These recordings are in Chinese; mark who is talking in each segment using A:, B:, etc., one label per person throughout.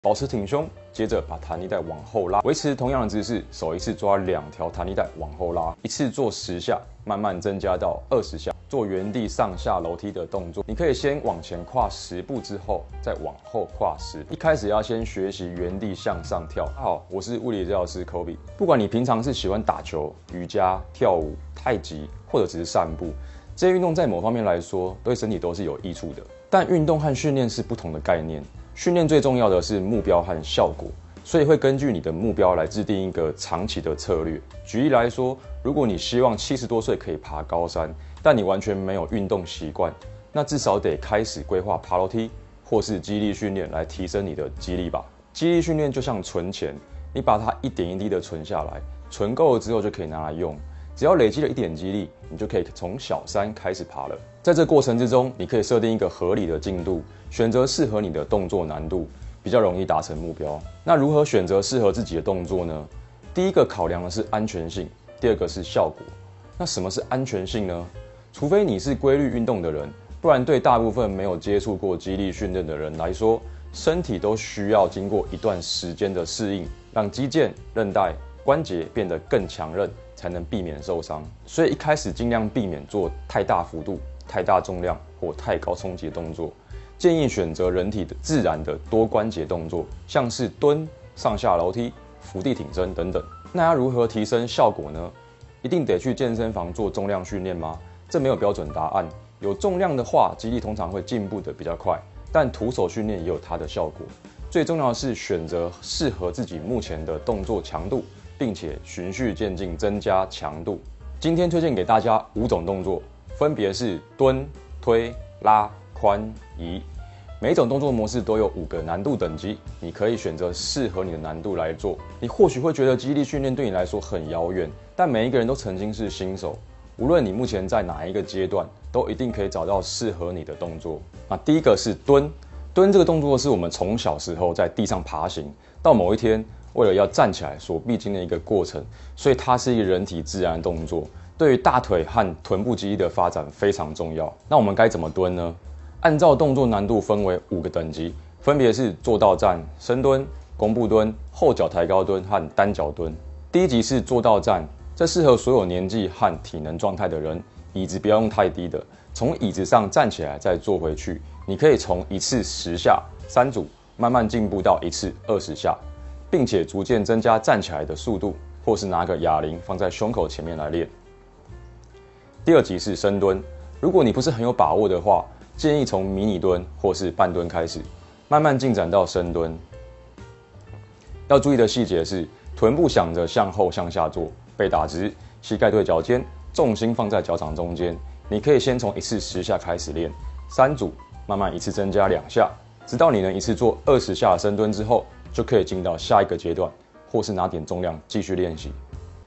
A: 保持挺胸，接着把弹力带往后拉，维持同样的姿势，手一次抓2条弹力带往后拉，一次做10下，慢慢增加到20下，做原地上下楼梯的动作。你可以先往前跨10步，之后再往后跨10步。一开始要先学习原地向上跳。好，我是物理治疗师 Kobe。不管你平常是喜欢打球、瑜伽、跳舞、太极，或者只是散步，这些运动在某方面来说，对身体都是有益处的。但运动和训练是不同的概念。训练最重要的是目标和效果，所以会根据你的目标来制定一个长期的策略。举例来说，如果你希望70多岁可以爬高山，但你完全没有运动习惯，那至少得开始规划爬楼梯或是肌力训练来提升你的肌力吧。肌力训练就像存钱，你把它一点一滴的存下来，存够了之后就可以拿来用。只要累积了一点肌力，你就可以从小山开始爬了。在这过程之中，你可以设定一个合理的进度，选择适合你的动作难度，比较容易达成目标。那如何选择适合自己的动作呢？第一个考量的是安全性，第二个是效果。那什么是安全性呢？除非你是规律运动的人，不然对大部分没有接触过肌力训练的人来说，身体都需要经过一段时间的适应，让肌腱、韧带、关节变得更强韧，才能避免受伤。所以一开始尽量避免做太大幅度、太大重量或太高冲击的动作，建议选择人体的自然的多关节动作，像是蹲、上下楼梯、伏地挺身等等。那要如何提升效果呢？一定得去健身房做重量训练吗？这没有标准答案。有重量的话，肌力通常会进步的比较快，但徒手训练也有它的效果。最重要的是选择适合自己目前的动作强度，并且循序渐进增加强度。今天推荐给大家5种动作，分别是蹲、推、拉、髋、移。每一种动作模式都有5个难度等级，你可以选择适合你的难度来做。你或许会觉得肌力训练对你来说很遥远，但每一个人都曾经是新手。无论你目前在哪一个阶段，都一定可以找到适合你的动作。那第一个是蹲。蹲这个动作是我们从小时候在地上爬行，到某一天为了要站起来所必经的一个过程，所以它是一个人体自然的动作，对于大腿和臀部肌力的发展非常重要。那我们该怎么蹲呢？按照动作难度分为5个等级，分别是坐到站、深蹲、弓步蹲、后脚抬高蹲和单脚蹲。第一级是坐到站，这适合所有年纪和体能状态的人，椅子不要用太低的，从椅子上站起来再坐回去。你可以从一次10下3组，慢慢进步到一次20下，并且逐渐增加站起来的速度，或是拿个哑铃放在胸口前面来练。第2级是深蹲，如果你不是很有把握的话，建议从迷你蹲或是半蹲开始，慢慢进展到深蹲。要注意的细节是，臀部想着向后向下坐，背打直，膝盖对脚尖，重心放在脚掌中间。你可以先从一次10下开始练，3组，慢慢一次增加2下，直到你能一次做20下的深蹲之后，就可以进到下一个阶段，或是拿点重量继续练习。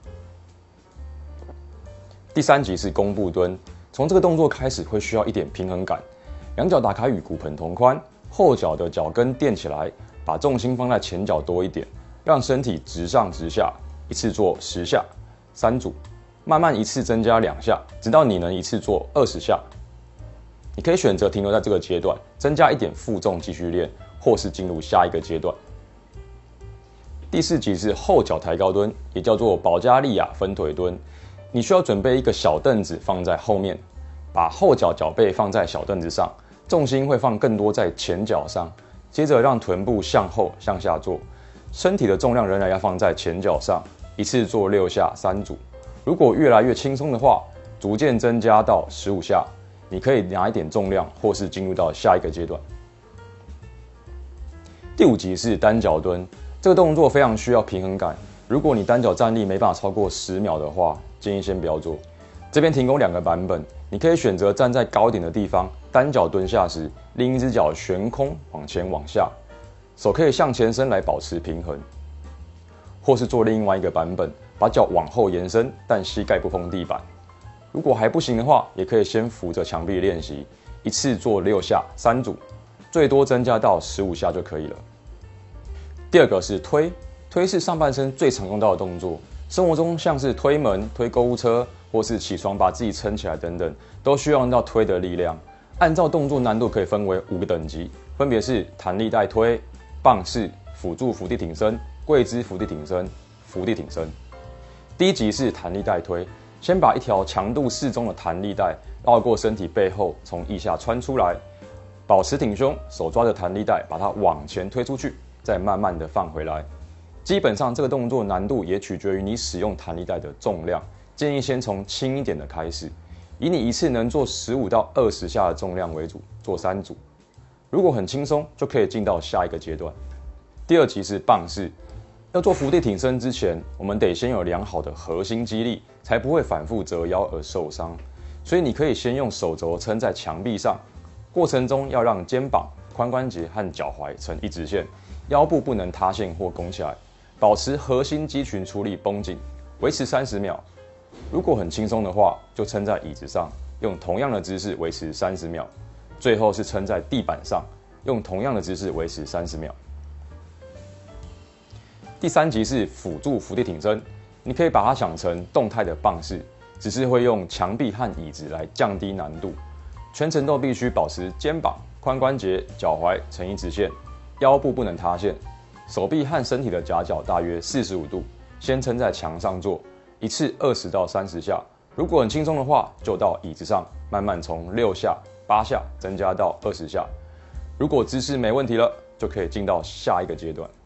A: 第3级是弓步蹲，从这个动作开始会需要一点平衡感，两脚打开与骨盆同宽，后脚的脚跟垫起来，把重心放在前脚多一点，让身体直上直下，一次做10下，3组，慢慢一次增加2下，直到你能一次做20下。你可以选择停留在这个阶段，增加一点负重继续练，或是进入下一个阶段。第4级是后脚抬高蹲，也叫做保加利亚分腿蹲。你需要准备一个小凳子放在后面，把后脚脚背放在小凳子上，重心会放更多在前脚上，接着让臀部向后向下坐，身体的重量仍然要放在前脚上，一次做6下3组。如果越来越轻松的话，逐渐增加到15下。你可以拿一点重量，或是进入到下一个阶段。第5级是单脚蹲，这个动作非常需要平衡感。如果你单脚站立没办法超过10秒的话，建议先不要做。这边提供2个版本，你可以选择站在高点的地方，单脚蹲下时，另一只脚悬空往前往下，手可以向前伸来保持平衡；或是做另外一个版本，把脚往后延伸，但膝盖不碰地板。如果还不行的话，也可以先扶着墙壁练习，一次做6下3组，最多增加到15下就可以了。第2个是推，推是上半身最常用到的动作，生活中像是推门、推购物车，或是起床把自己撑起来等等，都需要用到推的力量。按照动作难度可以分为5个等级，分别是弹力带推、棒式、 辅助伏地挺身、跪姿伏地挺身、伏地挺身。第一集是弹力带推，先把一条强度适中的弹力带绕过身体背后，从腋下穿出来，保持挺胸，手抓着弹力带，把它往前推出去，再慢慢的放回来。基本上这个动作难度也取决于你使用弹力带的重量，建议先从轻一点的开始，以你一次能做15到20下的重量为主，做3组。如果很轻松，就可以进到下一个阶段。第二集是棒式，要做伏地挺身之前，我们得先有良好的核心肌力，才不会反复折腰而受伤。所以你可以先用手肘撑在墙壁上，过程中要让肩膀、髋关节和脚踝成一直线，腰部不能塌陷或拱起来，保持核心肌群出力绷紧，维持30秒。如果很轻松的话，就撑在椅子上，用同样的姿势维持30秒。最后是撑在地板上，用同样的姿势维持30秒。第3集是辅助伏地挺身，你可以把它想成动态的棒式，只是会用墙壁和椅子来降低难度。全程都必须保持肩膀、髋关节、脚踝成一直线，腰部不能塌陷，手臂和身体的夹角大约45度。先撑在墙上做，一次20到30下。如果很轻松的话，就到椅子上，慢慢从6下、8下增加到20下。如果姿势没问题了，就可以进到下一个阶段。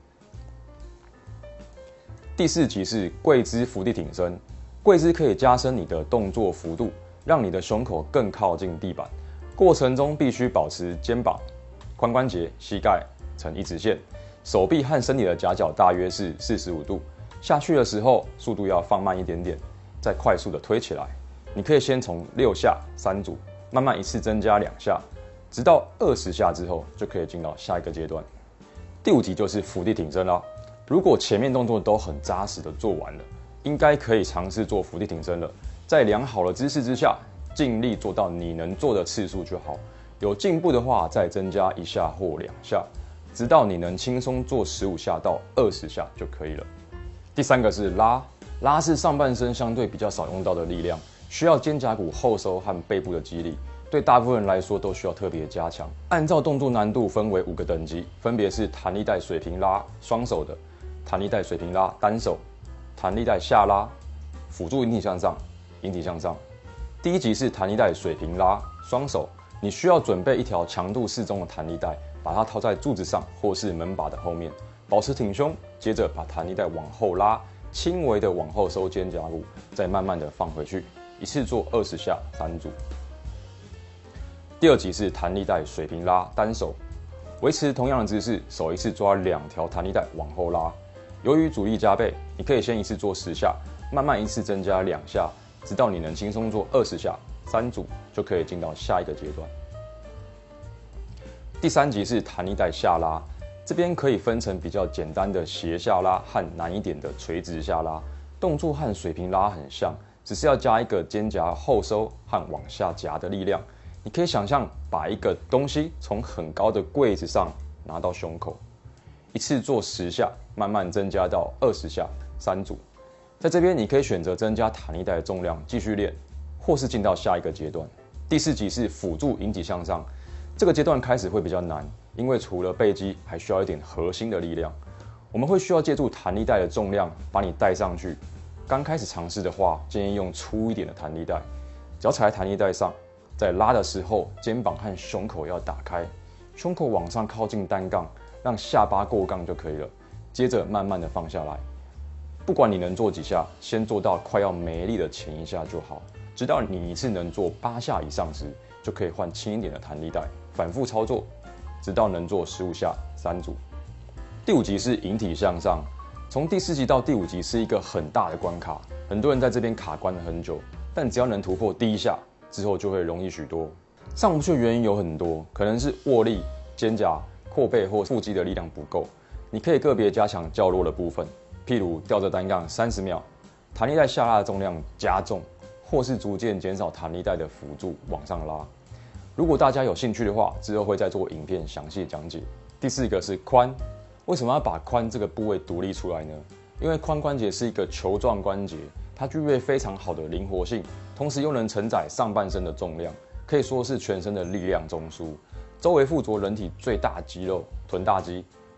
A: 第4集是跪姿伏地挺身，跪姿可以加深你的动作幅度，让你的胸口更靠近地板。过程中必须保持肩膀、髋关节、膝盖成一直线，手臂和身体的夹角大约是45度。下去的时候，速度要放慢一点点，再快速的推起来。你可以先从6下3组，慢慢一次增加2下，直到20下之后，就可以进到下一个阶段。第5集就是伏地挺身啦。如果前面动作都很扎实的做完了，应该可以尝试做伏地挺身了。在良好的姿势之下，尽力做到你能做的次数就好。有进步的话，再增加1下或2下，直到你能轻松做15下到20下就可以了。第3个是拉，拉是上半身相对比较少用到的力量，需要肩胛骨后收和背部的肌力，对大部分人来说都需要特别加强。按照动作难度分为5个等级，分别是弹力带水平拉双手的，弹力带水平拉单手，弹力带下拉，辅助引体向上，引体向上。第1集是弹力带水平拉双手，你需要准备一条强度适中的弹力带，把它套在柱子上或是门把的后面，保持挺胸，接着把弹力带往后拉，轻微的往后收肩胛骨，再慢慢的放回去，一次做20下3组。第2集是弹力带水平拉单手，维持同样的姿势，手一次抓2条弹力带往后拉。由于阻力加倍，你可以先一次做10下，慢慢一次增加2下，直到你能轻松做20下3组，就可以进到下一个阶段。第3集是弹力带下拉，这边可以分成比较简单的斜下拉和难一点的垂直下拉，动作和水平拉很像，只是要加一个肩胛后收和往下夹的力量。你可以想象把一个东西从很高的柜子上拿到胸口，一次做10下，慢慢增加到20下3组。在这边你可以选择增加弹力带的重量继续练，或是进到下一个阶段。第4集是辅助引体向上，这个阶段开始会比较难，因为除了背肌，还需要一点核心的力量。我们会需要借助弹力带的重量把你带上去。刚开始尝试的话，建议用粗一点的弹力带，脚踩在弹力带上，在拉的时候，肩膀和胸口要打开，胸口往上靠近单杠，让下巴过杠就可以了。接着慢慢的放下来。不管你能做几下，先做到快要没力的前1下就好，直到你一次能做8下以上时，就可以换轻一点的弹力带，反复操作，直到能做15下3组。第5集是引体向上，从第4集到第5集是一个很大的关卡，很多人在这边卡关了很久，但只要能突破第1下之后，就会容易许多。上不去的原因有很多，可能是握力、肩胛、阔背或腹肌的力量不够，你可以个别加强较弱的部分。譬如吊着单杠30秒，弹力带下拉的重量加重，或是逐渐减少弹力带的辅助往上拉。如果大家有兴趣的话，之后会再做影片详细讲解。第4个是髋，为什么要把髋这个部位独立出来呢？因为髋关节是一个球状关节，它具备非常好的灵活性，同时又能承载上半身的重量，可以说是全身的力量中枢。周围附着人体最大肌肉臀大肌，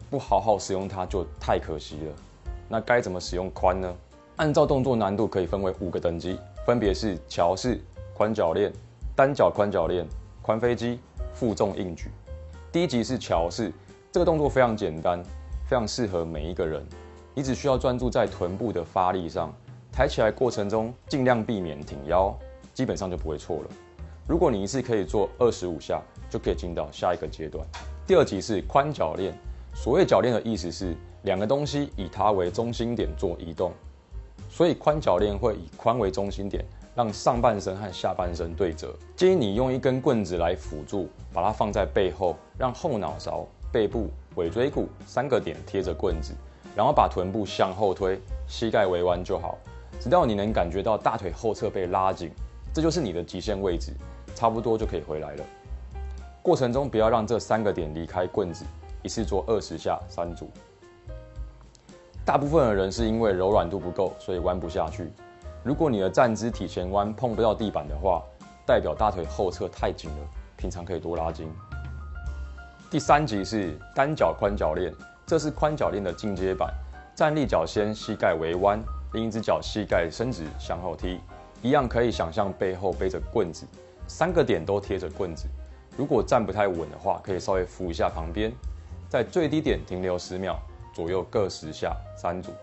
A: 不好好使用它就太可惜了。那该怎么使用髋呢？按照动作难度可以分为5个等级，分别是桥式、宽脚链、单脚宽脚链、髋飞机、负重硬举。第一级是桥式，这个动作非常简单，非常适合每一个人。你只需要专注在臀部的发力上，抬起来过程中尽量避免挺腰，基本上就不会错了。如果你一次可以做25下，就可以进到下一个阶段。第二级是宽脚链，所谓脚链的意思是2个东西以它为中心点做移动，所以宽脚链会以髋为中心点，让上半身和下半身对折。建议你用一根棍子来辅助，把它放在背后，让后脑勺、背部、尾椎骨3个点贴着棍子，然后把臀部向后推，膝盖微弯就好，直到你能感觉到大腿后侧被拉紧，这就是你的极限位置，差不多就可以回来了。过程中不要让这3个点离开棍子，一次做20下3组。大部分的人是因为柔软度不够，所以弯不下去。如果你的站姿体前弯碰不到地板的话，代表大腿后侧太紧了，平常可以多拉筋。第3级是单脚宽脚链，这是宽脚链的进阶版。站立脚先膝盖微弯，另一只脚膝盖伸直向后踢，一样可以想象背后背着棍子，3个点都贴着棍子。如果站不太稳的话，可以稍微扶一下旁边，在最低点停留10秒，左右各10下3组。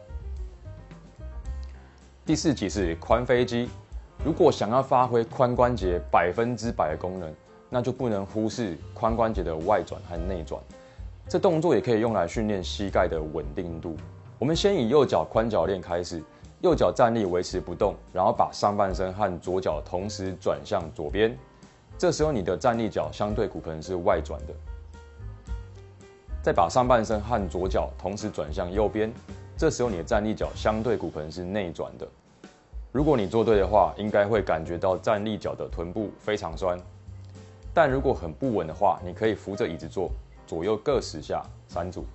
A: 第4级是髋飞机，如果想要发挥髋关节100%的功能，那就不能忽视髋关节的外转和内转。这动作也可以用来训练膝盖的稳定度。我们先以右脚宽脚链开始，右脚站立维持不动，然后把上半身和左脚同时转向左边。这时候你的站立脚相对骨盆是外转的，再把上半身和左脚同时转向右边，这时候你的站立脚相对骨盆是内转的。如果你做对的话，应该会感觉到站立脚的臀部非常酸。但如果很不稳的话，你可以扶着椅子做，左右各10下3组。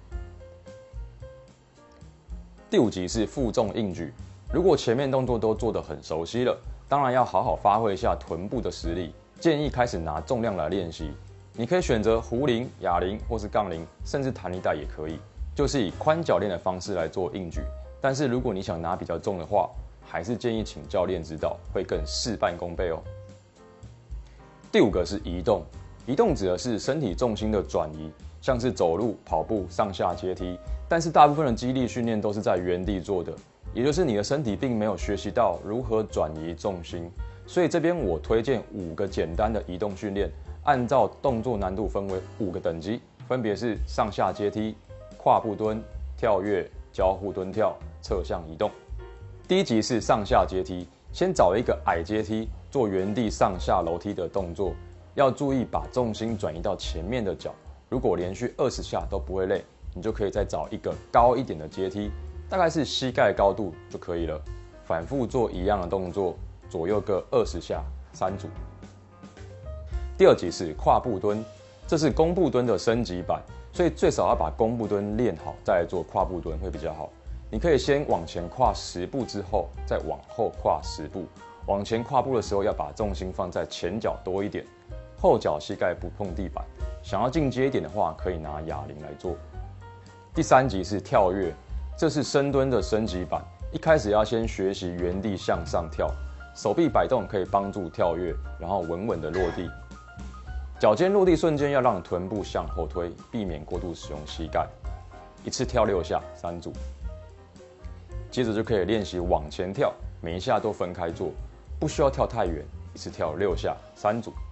A: 第5级是负重硬举，如果前面动作都做得很熟悉了，当然要好好发挥一下臀部的实力。建议开始拿重量来练习，你可以选择壶铃、哑铃或是杠铃，甚至弹力带也可以，就是以宽脚链的方式来做硬举。但是如果你想拿比较重的话，还是建议请教练指导，会更事半功倍哦。第5个是移动，移动指的是身体重心的转移，像是走路、跑步、上下阶梯，但是大部分的肌力训练都是在原地做的，也就是你的身体并没有学习到如何转移重心。所以这边我推荐5个简单的移动训练，按照动作难度分为5个等级，分别是上下阶梯、跨步蹲、跳跃、交互蹲跳、侧向移动。第1级是上下阶梯，先找一个矮阶梯做原地上下楼梯的动作，要注意把重心转移到前面的脚。如果连续20下都不会累，你就可以再找一个高一点的阶梯，大概是膝盖高度就可以了，反复做一样的动作，左右各20下3组。第2级是跨步蹲，这是弓步蹲的升级版，所以最少要把弓步蹲练好，再来做跨步蹲会比较好。你可以先往前跨10步之后，再往后跨10步。往前跨步的时候，要把重心放在前脚多一点，后脚膝盖不碰地板。想要进阶一点的话，可以拿哑铃来做。第3级是跳跃，这是深蹲的升级版。一开始要先学习原地向上跳，手臂摆动可以帮助跳跃，然后稳稳的落地。脚尖落地瞬间要让臀部向后推，避免过度使用膝盖。一次跳6下3组。接着就可以练习往前跳，每一下都分开做，不需要跳太远，一次跳6下3组。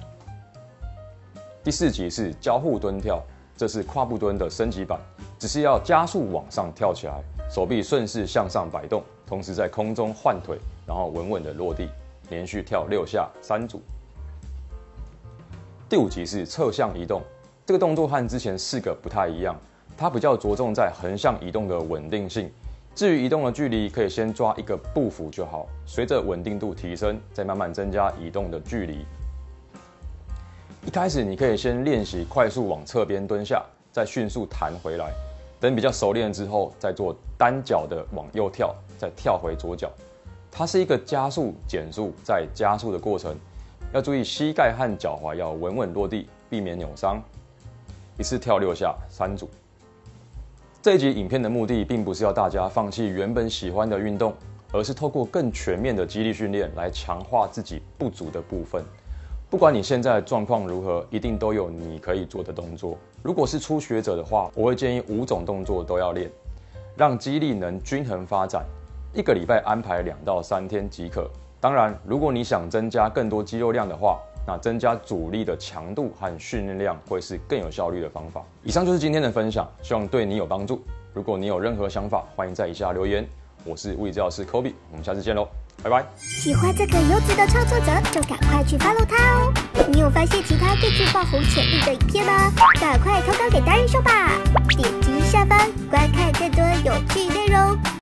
A: 第4级是交互蹲跳，这是跨步蹲的升级版，只是要加速往上跳起来，手臂顺势向上摆动，同时在空中换腿，然后稳稳的落地，连续跳6下3组。第5级是侧向移动，这个动作和之前4个不太一样，它比较着重在横向移动的稳定性。至于移动的距离，可以先抓一个步幅就好，随着稳定度提升，再慢慢增加移动的距离。一开始你可以先练习快速往侧边蹲下，再迅速弹回来。等比较熟练之后，再做单脚的往右跳，再跳回左脚。它是一个加速、减速再加速的过程，要注意膝盖和脚踝要稳稳落地，避免扭伤。一次跳6下3组。 这一集影片的目的，并不是要大家放弃原本喜欢的运动，而是透过更全面的肌力训练来强化自己不足的部分。不管你现在的状况如何，一定都有你可以做的动作。如果是初学者的话，我会建议5种动作都要练，让肌力能均衡发展。1个礼拜安排2到3天即可。当然，如果你想增加更多肌肉量的话，那增加阻力的强度和训练量会是更有效率的方法。以上就是今天的分享，希望对你有帮助。如果你有任何想法，欢迎在以下留言。我是物理治疗师 Kobe， 我们下次见喽，拜拜。
B: 喜欢这个优质的创作者，就赶快去 follow 他哦。你有发现其他更具爆红潜力的影片吗？赶快投稿给达人秀吧！点击下方观看更多有趣内容。